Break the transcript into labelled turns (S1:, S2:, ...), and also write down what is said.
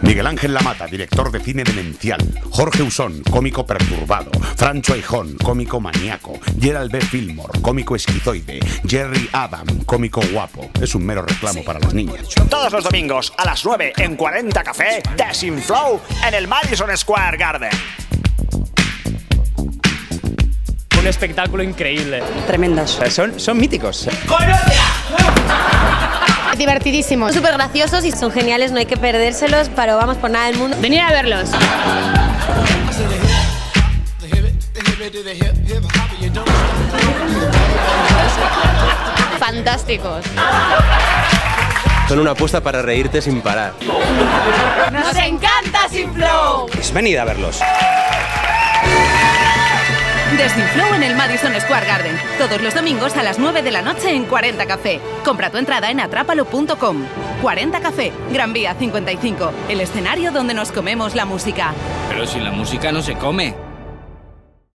S1: Miguel Ángel Lamata, director de cine demencial. Jorge Usón, cómico perturbado. Francho Aijón, cómico maníaco. Gerald B. Fillmore, cómico esquizoide. Jerry Adam, cómico guapo. Es un mero reclamo para las niñas.
S2: Todos los domingos a las 9 en 40 Café, Desinflow en el Madison Square Garden.
S3: Un espectáculo increíble.
S4: Tremendos.
S5: Son míticos.
S6: Divertidísimos.
S7: Súper graciosos y son geniales, no hay que perdérselos, pero vamos por nada del mundo.
S6: Venid a verlos. Fantásticos.
S5: Son una apuesta para reírte sin parar.
S6: ¡Nos encanta Desinflow!
S5: Pues venid a verlos.
S8: Desinflow en el Madison Square Garden. Todos los domingos a las 9 de la noche en 40 Café. Compra tu entrada en atrápalo.com. 40 Café, Gran Vía 55. El escenario donde nos comemos la música.
S9: Pero si la música no se come.